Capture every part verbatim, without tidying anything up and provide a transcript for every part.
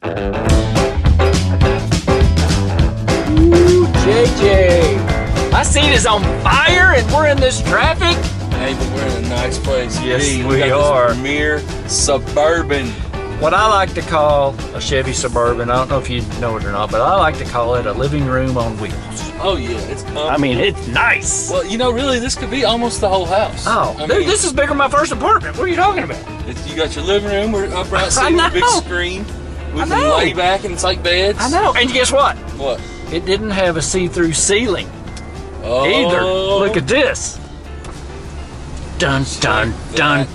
Ooh, J J, my seat is on fire and we're in this traffic. Hey, but we're in a nice place. Yes, Hey, we got are. This Premier Suburban. What I like to call a Chevy Suburban, I don't know if you know it or not, but I like to call it a living room on wheels. Oh yeah, it's. Um, I mean, it's nice. well, you know, really, this could be almost the whole house. Oh, I dude, mean, this is bigger than my first apartment. What are you talking about? it's, you got your living room, we're upright I seating, a big know. screen. We I can know. lay back and it's like beds. I know. And guess what? What? It didn't have a see-through ceiling Oh. either. Look at this. Dun, dun, dun,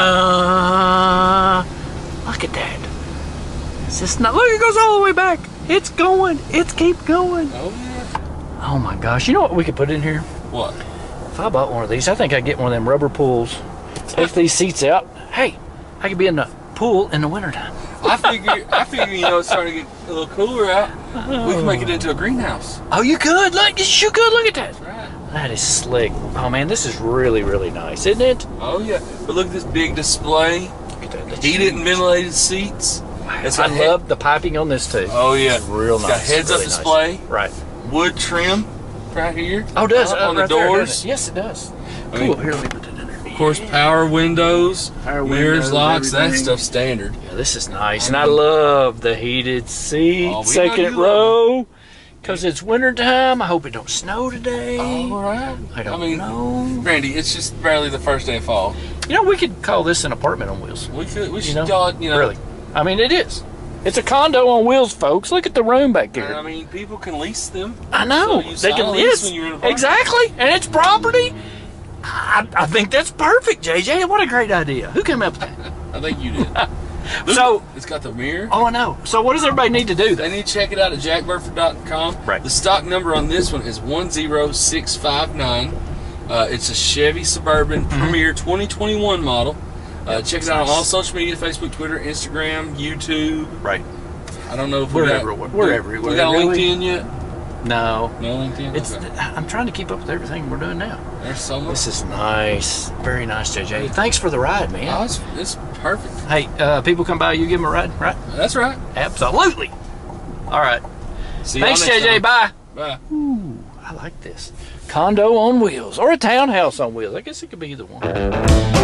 dun. Look at that. It's just not, look, it goes all the way back. It's going. It's keep going. Oh yeah. Oh my gosh. You know what we could put in here? What? If I bought one of these, I think I'd get one of them rubber pools. Take these seats out. Hey, I could be in the pool in the wintertime. I figure, I figure, you know, it's starting to get a little cooler out. We can make it into a greenhouse. Oh, you could. Look, you could. Look at that. That's right. That is slick. Oh man, this is really, really nice, isn't it? Oh yeah. But look at this big display. Look at that. That's Heated and huge. ventilated seats. It's I got head- love the piping on this too. Oh yeah. It's real It's nice. got heads-up really nice. display. Right. Wood trim right here. Oh, it does Uh, uh, on the right there, doors. doesn't it? Yes, it does. I Cool. mean, Here, let me put that in there. Of course, power windows, Power mirrors, windows, locks. That everything. stuff's standard. Yeah, this is nice, and I love the heated seat, Oh, we know second you love row, because it's wintertime. I hope it don't snow today. All right. I don't I mean, know. Randy, it's just barely the first day of fall. You know, we could call this an apartment on wheels. We could, we should You know, call it, you know. really. I mean, it is. It's a condo on wheels, folks. Look at the room back And, I there. mean, people can lease them. I know. So you They sign can a lease lease. when you're in an apartment. Exactly. And it's property. I, I think that's perfect, J J. What a great idea. Who came up with that? I think you did. Look, So- it's got the mirror. Oh, I know. So what does everybody need to do They then? need to check it out at jack burford dot com. Right. The stock number on this one is one zero six five nine. Uh, it's a Chevy Suburban Mm-hmm. Premier twenty twenty-one model. Uh, check it out on nice. all social media: Facebook, Twitter, Instagram, YouTube. Right. I don't know if We're we got, everywhere. We're we- everywhere, We got a really. LinkedIn yet? No. No LinkedIn. It's. Okay. I'm trying to keep up with everything we're doing now. There's so much. This is nice. Very nice, J J. Thanks for the ride, man. Oh, it's, it's perfect. Hey, uh, people come by, you give them a ride, right? That's right. Absolutely. All right. See y'all Thanks, next J J. time. Bye. Bye. Ooh, I like this. Condo on wheels or a townhouse on wheels. I guess it could be either one.